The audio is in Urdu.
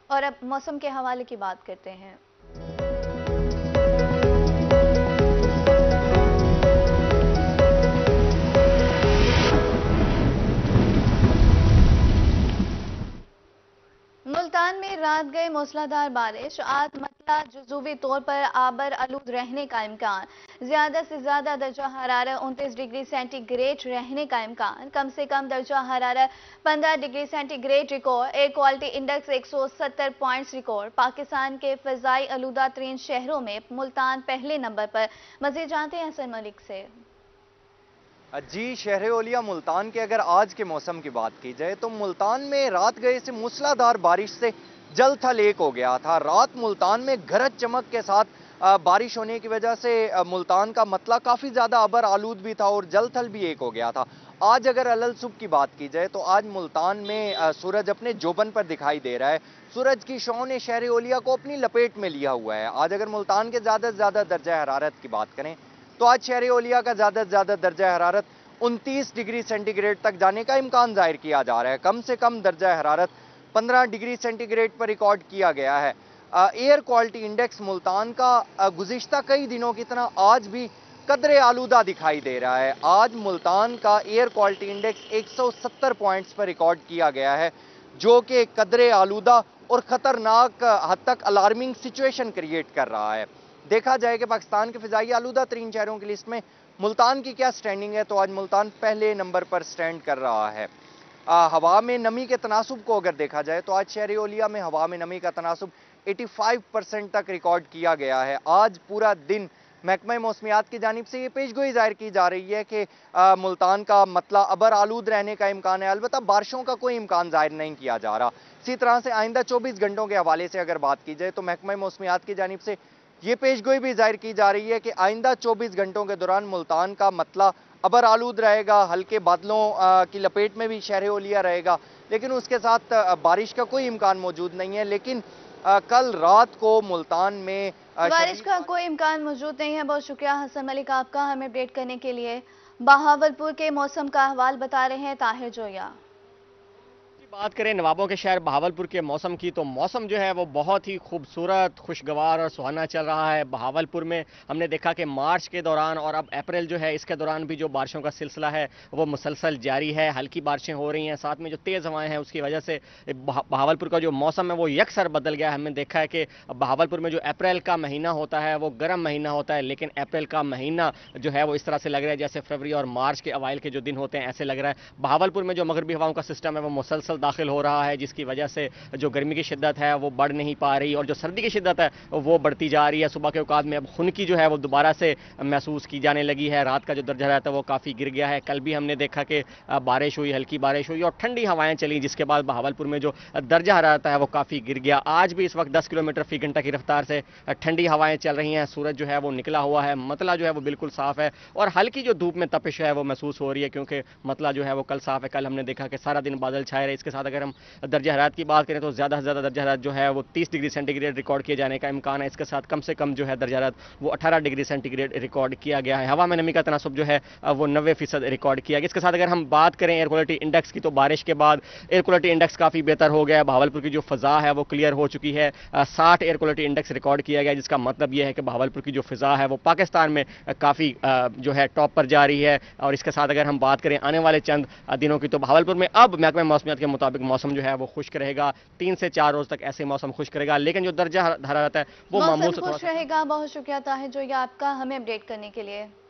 اور اب موسم کے حوالے کی بات کرتے ہیں۔ ملتان میں رات گئے موسلادھار بارش، آج مطلع جزوی طور پر آبر آلود رہنے کا امکان، زیادہ سے زیادہ درجہ حرارت 29 ڈگری سینٹی گریڈ رہنے کا امکان، کم سے کم درجہ حرارت 15 degree centigrade record, air quality index 170 points record. Pakistan کے فضائی آلودہ ترین شہروں میں ملتان پہلے نمبر پر۔ مزید جانتے ہیں حسن ملک سے۔ جی، شہر اولیا ملتان کے اگر آج کے موسم کی بات کی جائے تو ملتان میں رات گئے سے موسلادھار بارش سے جل تھل ایک ہو گیا تھا۔ رات ملتان میں گرج چمک کے ساتھ بارش ہونے کی وجہ سے ملتان کا مطلع کافی زیادہ ابر آلود بھی تھا اور جل تھل بھی ایک ہو گیا تھا۔ آج اگر علل صبح کی بات کی جائے تو آج ملتان میں سورج اپنے جوبن پر دکھائی دے رہا ہے۔ سورج کی شعاعوں نے شہر اولیا کو اپنی لپیٹ میں لیا ہوا ہے۔ آج اگر ملتان کے زیادہ سے زیادہ درجہ حرارت کی بات کریں تو آج شہر اولیا کا زیادہ سے زیادہ درجہ حرارت 29 ڈگری سینٹی گریڈ تک جانے کا امکان ظاہر کیا جا رہا ہے۔ کم سے کم درجہ حرارت 15 ڈگری سینٹی گریڈ پر ریکارڈ کیا گیا ہے۔ ایئر کوالٹی انڈیکس ملتان کا گزشتہ کئی دنوں کی طرح آج بھی قدرے آلودہ دکھائی دے رہا ہے۔ آج ملتان کا ایئر کوالٹی انڈیکس 170 پوائنٹس پر ریکارڈ کیا گیا ہے، جو کہ قدرے آلودہ اور خطرناک حد تک الارمنگ سچویشن کریٹ کر رہا ہے۔ دیکھا جائے کہ پاکستان کے فضائی آلودہ ترین شہروں کی لسٹ میں ملتان کی کیا سٹینڈنگ ہے تو آج ملتان پہلے نمبر پر سٹینڈ کر رہا ہے۔ ہوا میں نمی کے تناسب کو اگر دیکھا جائے تو آج شہر اولیا میں ہوا میں نمی کا تناسب 85% تک ریکارڈ کیا گیا ہے۔ آج پورا دن محکمہ موسمیات کی جانب سے یہ پیشگوئی ظاہر کی جا رہی ہے کہ ملتان کا مطلع ابر آلود رہنے کا امکان ہے، البتہ بارشوں کا کوئی امکان ظاہر نہیں کیا جا رہا۔ اسی طرح سے آئندہ 24 گھنٹوں کے حوالے سے اگر بات کی جائے تو محکمہ موسمیات کی جانب سے یہ پیشگوئی بھی ظاہر کی جا رہی ہے کہ آئندہ 24 گھنٹوں کے دوران ملتان کا مطلع ابر آلود رہے گا، ہلکے بادلوں کی لپیٹ میں بھی شہر اولیا رہے گا، لیکن اس کے ساتھ بارش کا کوئی امکان موجود نہیں ہے۔ لیکن کل رات کو ملتان میں بارش کا کوئی امکان موجود نہیں ہے۔ بہت شکریہ حسن ملک آپ کا ہمیں اپڈیٹ کرنے کے لیے۔ بہاولپور کے موسم کا احوال بتا رہے ہیں طاہر جویا۔ بات کریں نوابوں کے شہر بہاولپور کے موسم کی تو موسم جو ہے وہ بہت ہی خوبصورت، خوشگوار اور سہانا چل رہا ہے۔ بہاولپور میں ہم نے دیکھا کہ مارچ کے دوران اور اب اپریل جو ہے اس کے دوران بھی جو بارشوں کا سلسلہ ہے وہ مسلسل جاری ہے۔ ہلکی بارشیں ہو رہی ہیں، ساتھ میں جو تیز ہوائیں ہیں اس کی وجہ سے بہاولپور کا جو موسم ہے وہ یکسر بدل گیا ہے۔ ہم نے دیکھا ہے کہ بہاولپور میں جو اپریل کا مہینہ ہوتا ہے وہ گرم مہینہ ہوتا ہے، لیکن اپریل کا مہینہ جو ہے وہ اس طرح سے لگ رہا ہے جیسے فروری اور مارچ کے اوائل کے جو دن ہوتے ہیں ایسے لگ رہا ہے۔ بہاولپور میں جو مغربی ہواؤں کا سسٹم ہے وہ مسلسل داخل ہو رہا ہے، جس کی وجہ سے جو گرمی کی شدت ہے وہ بڑھ نہیں پا رہی اور جو سردی کی شدت ہے وہ بڑھتی جا رہی ہے۔ صبح کے اوقات میں اب خنکی جو ہے وہ دوبارہ سے محسوس کی جانے لگی ہے۔ رات کا جو درجہ حرارت ہے وہ کافی گر گیا ہے۔ کل بھی ہم نے دیکھا کہ بارش ہوئی، ہلکی بارش ہوئی اور ٹھنڈی ہوائیں چلی، جس کے بعد بہاولپور میں جو درجہ حرارت ہے وہ کافی گر گیا۔ آج بھی اس وقت 10 کلومیٹر فی گھنٹہ کی رفتار سے ٹھنڈی ہوائیں چل رہی ہیں۔ سورج جو ہے وہ نکلا ہوا ہے، مطلع جو ہے وہ بالکل صاف ہے اور ہلکی جو دھوپ میں تپش ہے وہ محسوس ہو رہی ہے، کیونکہ مطلع جو ہے وہ کل صاف ہے۔ کل ہم نے دیکھا کہ سارا دن بادل چھائے رہے۔ اس کے ساتھ اگر ہم درجہ حرارت کی بات کریں تو زیادہ سے زیادہ درجہ حرارت جو ہے وہ 30 ڈگری سینٹی گریڈ ریکارڈ کیے جانے کا امکان ہے۔ اس کے ساتھ کم سے کم جو ہے درجہ حرارت وہ 18 ڈگری سینٹی گریڈ ریکارڈ کیا گیا ہے۔ ہوا میں نمی کا تناسب جو ہے وہ 90% ریکارڈ کیا گیا۔ اس کے ساتھ اگر ہم بات کریں ایئر کوالٹی انڈیکس کی تو بارش کے بعد ایئر کوالٹی انڈیکس کافی بہتر ہو گیا ہے۔ بہاولپور کی جو فضا ہے وہ کلیئر ہو چکی ہے۔ 60 ایئر کوالٹی انڈیکس ریکارڈ کیا گیا، جس کا مطلب یہ ہے کہ بہاولپور کی جو فضا ہے وہ پاکستان میں کافی جو ہے ٹاپ پر جا رہی ہے۔ اور اس کے ساتھ اگر ہم بات کریں آنے والے چند دنوں کی تو بہاولپور میں اب محکمہ موسمیات کے مطابق موسم جو ہے وہ خشک رہے گا، 3 سے 4 روز تک ایسے موسم خشک رہے گا، لیکن جو درجہ حرارت ہے وہ معمول سے تھوڑا موسم خوش رہے گا۔ بہت شکریہ طاہر جویا آپ کا ہمیں اپڈیٹ کرنے کے لیے۔